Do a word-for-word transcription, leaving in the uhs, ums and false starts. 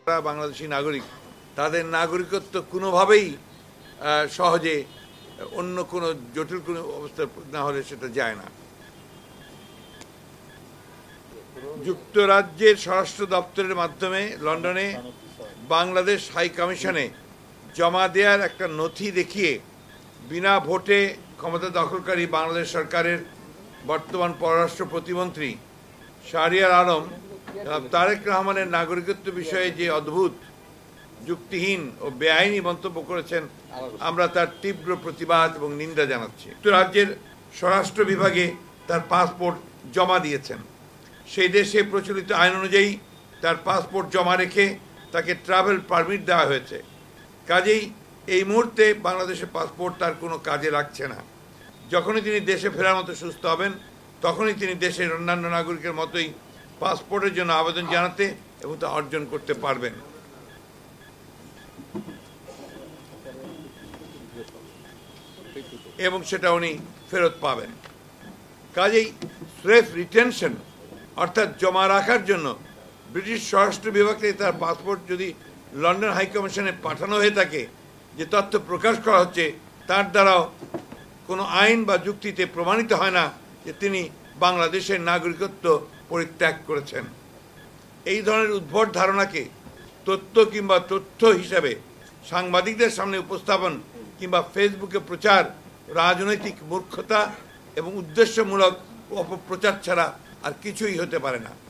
বাংলাদেশি নাগরিক, তাদের নাগরিকত্ব কোনোভাবেই সহজে অন্য কোনো জটিল কোনো অবস্থা না হলে সেটা যায় না। যুক্তরাজ্যের স্বরাষ্ট্র দপ্তরের মাধ্যমে লন্ডনে বাংলাদেশ হাই কমিশনে জমা দেওয়ার একটা নথি দেখিয়ে বিনা ভোটে ক্ষমতা দখলকারী বাংলাদেশ সরকারের বর্তমান পররাষ্ট্র প্রতিমন্ত্রী শাহরিয়ার আলম তারেক রহমানের নাগরিকত্ব বিষয়ে যে অদ্ভুত, যুক্তিহীন ও বেআইনি মন্তব্য করেছেন, আমরা তার তীব্র প্রতিবাদ এবং নিন্দা জানাচ্ছি। যুক্তরাজ্যের স্বরাষ্ট্র বিভাগে তার পাসপোর্ট জমা দিয়েছেন। সেই দেশে প্রচলিত আইন অনুযায়ী তার পাসপোর্ট জমা রেখে তাকে ট্রাভেল পারমিট দেওয়া হয়েছে। কাজেই এই মুহূর্তে বাংলাদেশের পাসপোর্ট তার কোনো কাজে লাগছে না। যখনই তিনি দেশে ফেরার মতো সুস্থ হবেন, তখনই তিনি দেশের অন্যান্য নাগরিকের মতোই পাসপোর্টের জন্য আবেদন জানাতে এবং তা অর্জন করতে পারবেন। এবং সেটা উনি ফেরত পাবেন। কাজেই স্রেফ রিটেনশন অর্থাৎ জমা রাখার জন্য ব্রিটিশ স্বরাষ্ট্র বিভাগ থেকে তার পাসপোর্ট যদি লন্ডন হাইকমিশনে পাঠানো হয়ে থাকে, যে তথ্য প্রকাশ করা হচ্ছে তার দ্বারাও কোনো আইন বা যুক্তিতে প্রমাণিত হয় না যে তিনি বাংলাদেশের নাগরিকত্ব পরিত্যাগ করেছেন। এই ধরনের উদ্ভট ধারণাকে তথ্য কিংবা তথ্য হিসাবে সাংবাদিকদের সামনে উপস্থাপন কিংবা ফেসবুকে প্রচার রাজনৈতিক মূর্খতা এবং উদ্দেশ্যমূলক অপপ্রচার ছাড়া আর কিছুই হতে পারে না।